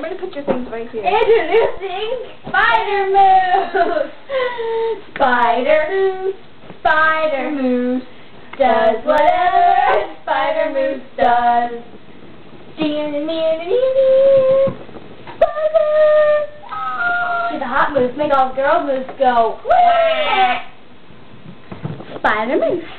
going to put your things right here. Introducing Spider Moose! Spider Moose, Spider Moose, does whatever Spider Moose does. She's a hot moose, make all girl moose go. Spider Moose.